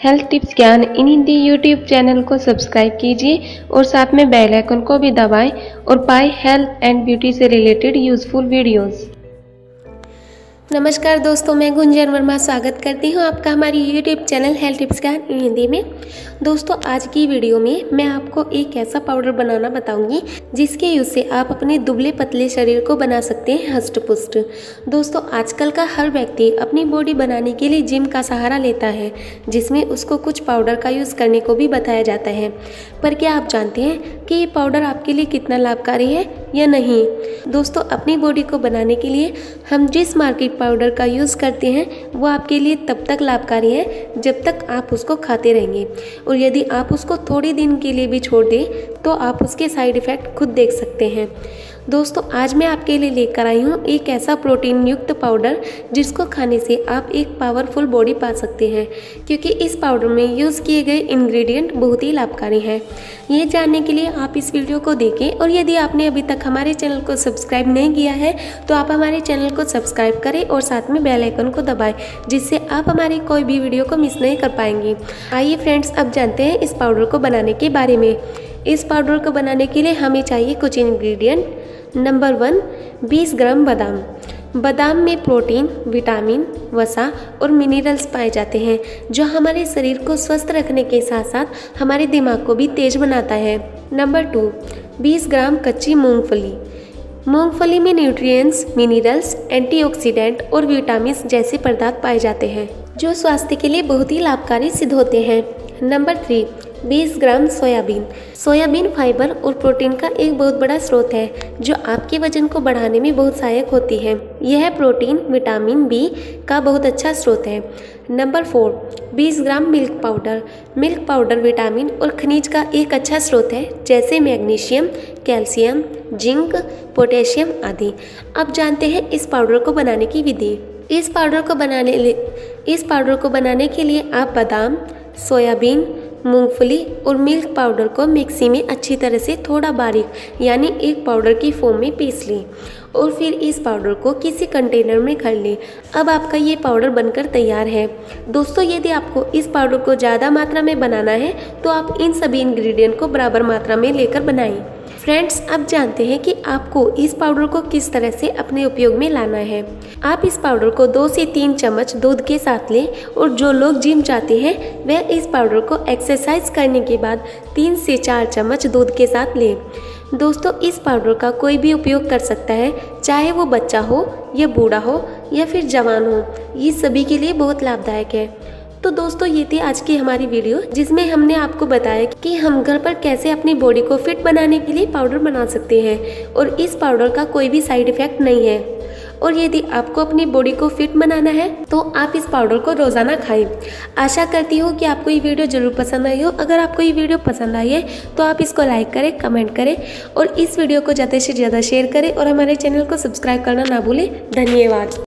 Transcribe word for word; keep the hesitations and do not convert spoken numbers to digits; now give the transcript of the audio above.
Health tips Gyan in Hindi YouTube channel को subscribe कीजिए और साथ में बेल आइकन को भी दबाएं और पाएं हेल्थ एंड ब्यूटी से रिलेटेड यूजफुल वीडियोस। नमस्कार दोस्तों, मैं गुंजन वर्मा स्वागत करती हूं आपका हमारी YouTube channel health tips Gyan in Hindi में। दोस्तों, आज की वीडियो में मैं आपको एक ऐसा पाउडर बनाना बताऊंगी जिसके यूज से आप अपने दुबले पतले शरीर को बना सकते हैं हष्ट पुष्ट। दोस्तों, आजकल का हर व्यक्ति अपनी बॉडी बनाने के लिए जिम का सहारा लेता है, जिसमें उसको कुछ पाउडर का यूज़ करने को भी बताया जाता है। पर क्या आप जानते हैं कि ये पाउडर आपके लिए कितना लाभकारी है या नहीं? दोस्तों, अपनी बॉडी को बनाने के लिए हम जिस मार्केट पाउडर का यूज़ करते हैं वो आपके लिए तब तक लाभकारी है जब तक आप उसको खाते रहेंगे, और यदि आप उसको थोड़े दिन के लिए भी छोड़ दें तो आप उसके साइड इफ़ेक्ट खुद देख सकते हैं। दोस्तों, आज मैं आपके लिए लेकर आई हूँ एक ऐसा प्रोटीन युक्त पाउडर जिसको खाने से आप एक पावरफुल बॉडी पा सकते हैं, क्योंकि इस पाउडर में यूज़ किए गए इंग्रेडिएंट बहुत ही लाभकारी हैं। ये जानने के लिए आप इस वीडियो को देखें, और यदि आपने अभी तक हमारे चैनल को सब्सक्राइब नहीं किया है तो आप हमारे चैनल को सब्सक्राइब करें और साथ में बेल आइकन को दबाएं, जिससे आप हमारी कोई भी वीडियो को मिस नहीं कर पाएंगे। आइए फ्रेंड्स, अब जानते हैं इस पाउडर को बनाने के बारे में। इस पाउडर को बनाने के लिए हमें चाहिए कुछ इंग्रेडिएंट। नंबर वन, बीस ग्राम बादाम। बादाम में प्रोटीन, विटामिन, वसा और मिनरल्स पाए जाते हैं, जो हमारे शरीर को स्वस्थ रखने के साथ साथ हमारे दिमाग को भी तेज बनाता है। नंबर टू, बीस ग्राम कच्ची मूंगफली। मूंगफली में न्यूट्रिएंट्स, मिनरल्स, एंटीऑक्सीडेंट और विटामिन जैसे पदार्थ पाए जाते हैं, जो स्वास्थ्य के लिए बहुत ही लाभकारी सिद्ध होते हैं। नंबर थ्री, बीस ग्राम सोयाबीन। सोयाबीन फाइबर और प्रोटीन का एक बहुत बड़ा स्रोत है, जो आपके वजन को बढ़ाने में बहुत सहायक होती है। यह प्रोटीन विटामिन बी का बहुत अच्छा स्रोत है। नंबर फोर, बीस gram milk powder. Milk powder vitamin और खनिज का एक अच्छा स्रोत है, जैसे मैग्नीशियम, कैल्शियम, जिंक, पोटेशियम आदि। अब जानते हैं इस पाउडर को बनाने की विधि। इस पाउडर को बनाने इस पाउडर को बनाने के लिए आप बादाम, सोयाबीन, मूंगफली और मिल्क पाउडर को मिक्सी में अच्छी तरह से थोड़ा बारीक यानी एक पाउडर की फॉर्म में पीस लें, और फिर इस पाउडर को किसी कंटेनर में भर लें। अब आपका ये पाउडर बनकर तैयार है। दोस्तों, यदि आपको इस पाउडर को ज़्यादा मात्रा में बनाना है तो आप इन सभी इंग्रेडिएंट को बराबर मात्रा में लेकर बनाएं। फ्रेंड्स, अब जानते हैं कि आपको इस पाउडर को किस तरह से अपने उपयोग में लाना है। आप इस पाउडर को दो से तीन चम्मच दूध के साथ लें, और जो लोग जिम चाहते हैं वह इस पाउडर को एक्सरसाइज करने के बाद तीन से चार चम्मच दूध के साथ लें। दोस्तों, इस पाउडर का कोई भी उपयोग कर सकता है, चाहे वो बच्चा हो या बूढ़ा हो या फिर जवान हो। ये सभी के लिए बहुत लाभदायक है। तो दोस्तों, ये थी आज की हमारी वीडियो, जिसमें हमने आपको बताया कि हम घर पर कैसे अपनी बॉडी को फिट बनाने के लिए पाउडर बना सकते हैं, और इस पाउडर का कोई भी साइड इफेक्ट नहीं है। और यदि आपको अपनी बॉडी को फिट बनाना है तो आप इस पाउडर को रोज़ाना खाएं। आशा करती हूँ कि आपको ये वीडियो जरूर पसंद आई हो। अगर आपको ये वीडियो पसंद आई है तो आप इसको लाइक करें, कमेंट करें और इस वीडियो को ज़्यादा से ज़्यादा शेयर करें, और हमारे चैनल को सब्सक्राइब करना ना भूलें। धन्यवाद।